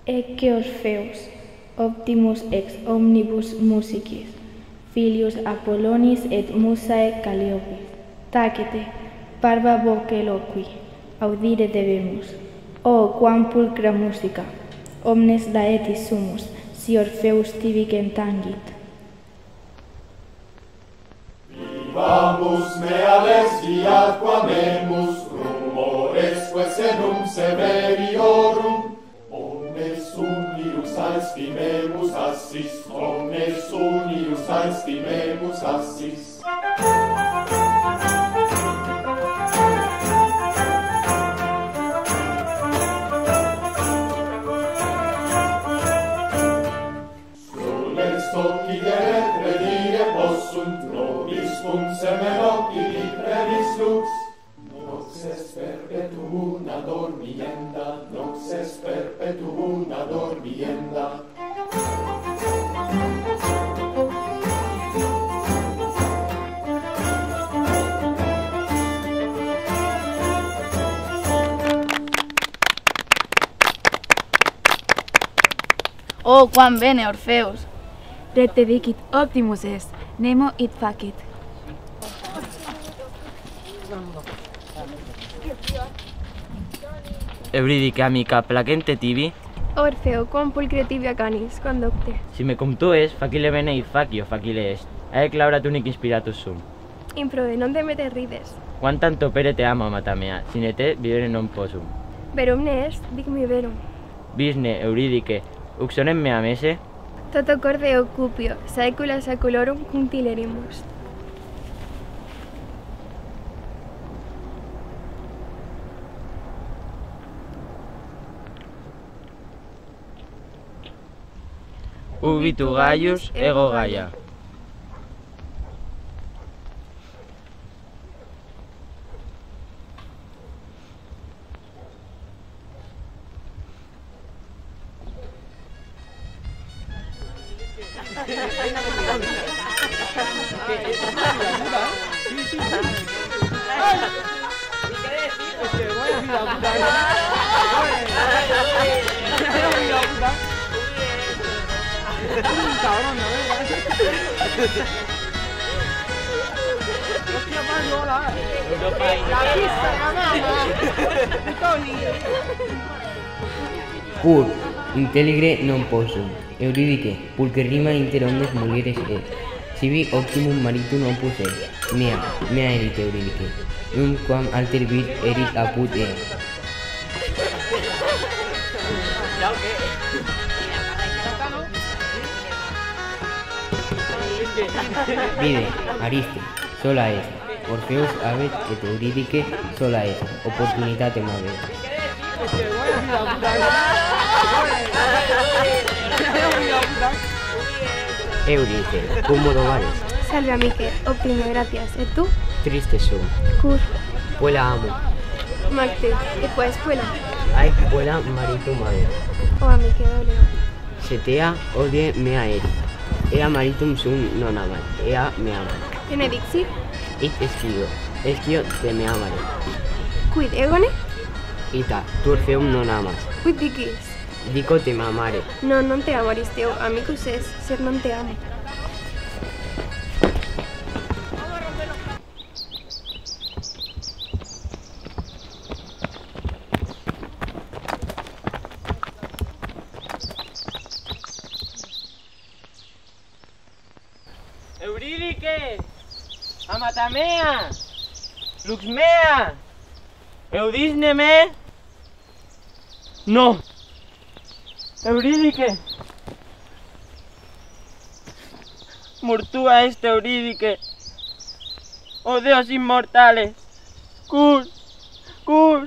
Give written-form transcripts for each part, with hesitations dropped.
Ecce Orpheus, optimus ex omnibus musicis, filius Apollonis et musae Calliopis. Tacete, parva voce loqui, audire debemus. O quam pulcra musica, omnes laetis sumus, si Orpheus tibi tangit. Vivamus mea lesbia quamemus, rumoresque senum severiorum, omnes unius aestimemus assis, omnes unius aestimemus assis. Nox est perpetuuna dormienda, nox est perpetuuna dormienda. Oh, quam bene, Orpheus! Rete dicit optimus est, nemo id facit. Euridice, amica, placente tibi? Orfeo, quam pulcre tibia canis, conducte. Si me cum tu es, facile bene id facio, facile est. Aec laura tunic inspiratus sum. Improde, non te mete rides. Quam tanto pere te amo, amata mea, sine te vivere non possum. Verum ne est, dic mi verum. Bisne, Euridice, uxonem mea mese? Toto corde occupio, saecula saeculorum cuntilerimus. Ubi tu Gaius, ego Gaia. Cur, intelligere non possum. Euridice, pulcherrima inter omnes mulieres est. Sibi optimum maritum opus est. Mea erit Euridice. Quam alter vir erit apud ea. Vide, Ariste, sola est. Orpheus habet et Euridice sola est. Opportunitatem habet. Euridice, cum modo vales? Salve, amique, optime, gratias. Et tu? Triste sum. Cur? Puella amo. Macte, et quae espuela? Aec puella maritum habet. O amique, doleo. Setea odie mea erit. Ea maritum sum non amat, ea me amat. Quene dixit? It escio te me amare. Quid egone? Ita, tu Orpheum non amas. Quid dicis? Dico te me amare. No, non te amo, Aristeo, amicus es, sed non te amo. Euridice! Amata mea! Lux mea! Eudisne me? No! Euridice! Mortua est Euridice! Oh Deos inmortales! Cur! Cur!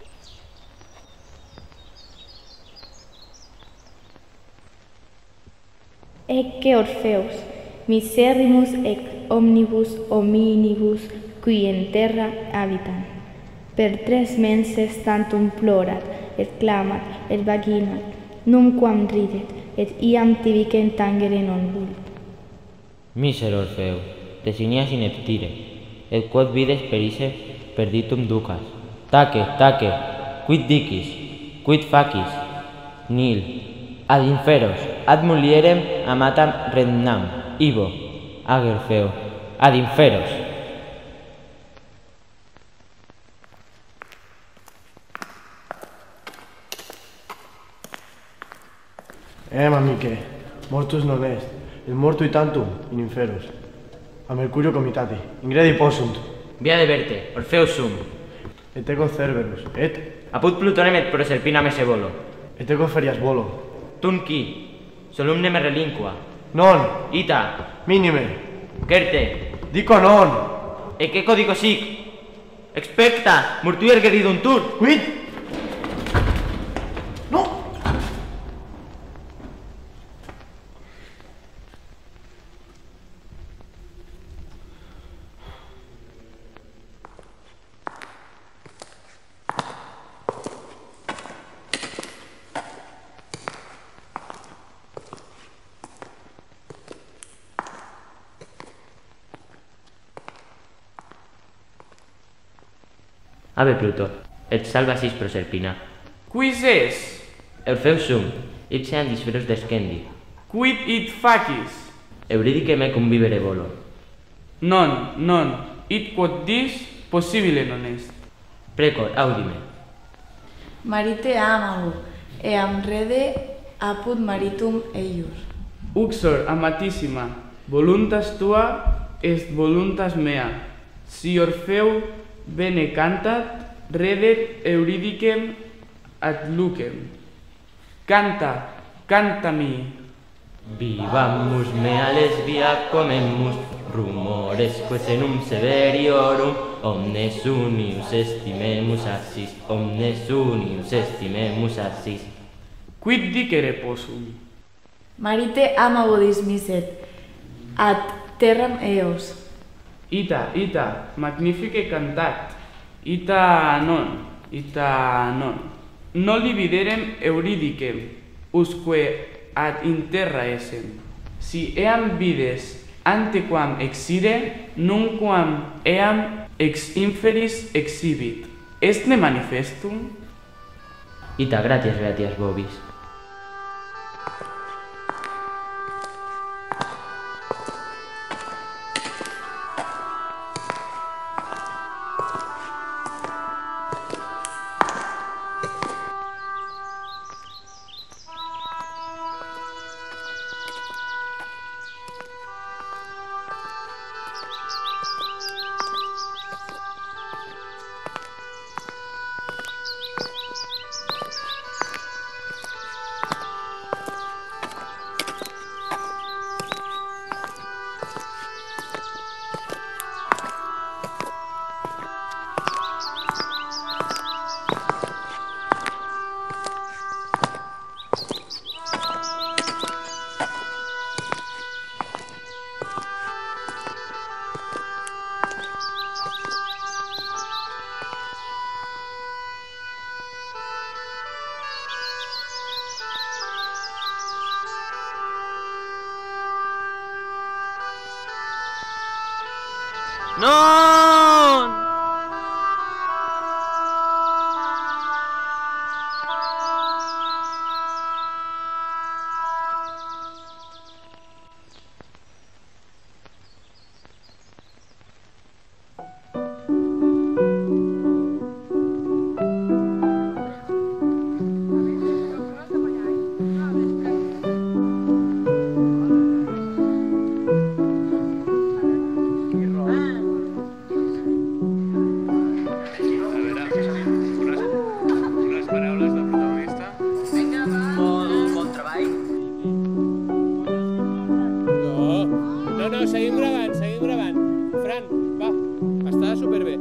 Ecce Orpheus, miserrimus ex omnibus hominibus qui in terra habitant. Per 3 menses tantum plorat, et clamat, et vaginat, numquam ridet, et iam tibi tangere non vult. Miser Orfeu, desinias ineptire, et quod vides perice perditum ducas. Tace, quid dicis, quid facis, nil, ad inferos, ad mulierem amatam regnam, Ivo, ag Orfeo, ad inferos. Amiche, mortus non est, et mortu tantum in inferos. A Mercurio comitati, ingredi possunt. Via de verte, Orfeus sum. Et ego Cerberus, et Apud Plutonem et Proserpina me se volo. et ego ferias volo. Tum qui, solumne me relinqua. Non, Ita, minime, Certe, dico non. e che codico sic? Expecta, mortuier geriduntur. Quid? No! Ave Pluto, et salva sis Proserpina. Quis es? Orfeus sum, ipse andis feros descendi. Quid id facis? Euridice me convivere volo. Non, id quod dis possibile non est. Precor, audime. Marite amago, eam rede apud maritum eius. Uxor amatissima, voluntas tua est voluntas mea. Si Orfeu bene cantat, redet Euridicem ad lucem. Canta, cantami. Vivamus mea lesbia quamemus, rumores quesenum severiorum, omnes unius estimemus assis, omnes unius estimemus assis. Quid dicere possum? Marite amago dismiset, ad terram eos. Ita, magnifique cantat. Ita non. Noli viderem Euridicem, usque ad in terra essem. Si eam vides antequam exire, nunquam eam ex inferis exhibit. Estne manifestum? Ita, gratias vobis. Non! seguim gravant. Fran, va, està superbé.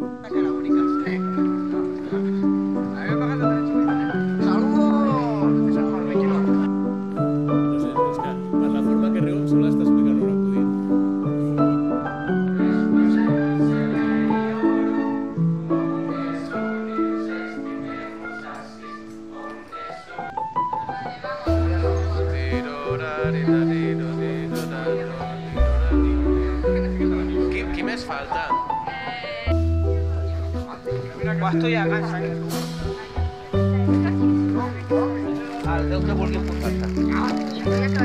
No sé, és que per la forma que riu se l'està explicant un acudit. Qui més falta? Estoy acá, el que vulgui posar-te.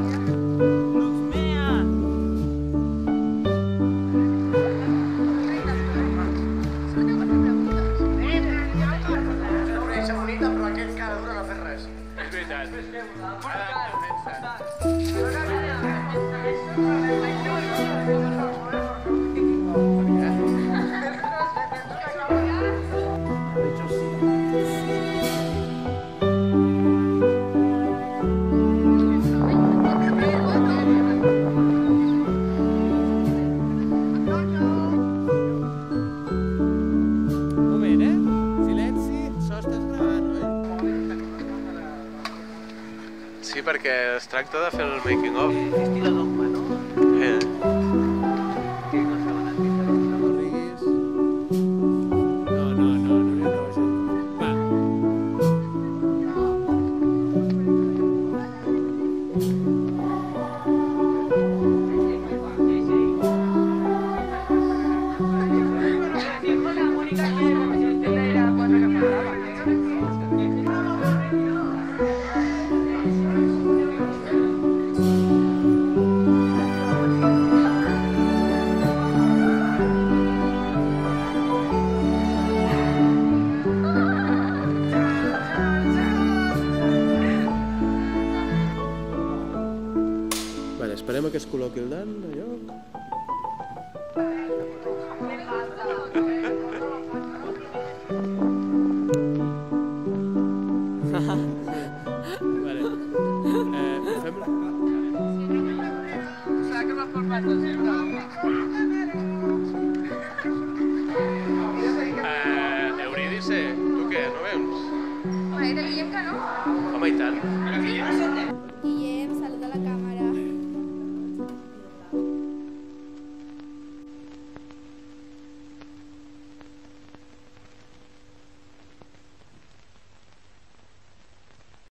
Sí, perquè es tracta de fer el making of. Vale, esperem que es col·loqui el nan, allò. Vale. Fem-la. Eurídice, tu què, no veus? Home, era Guillem que no? Home, i tant. Guillem.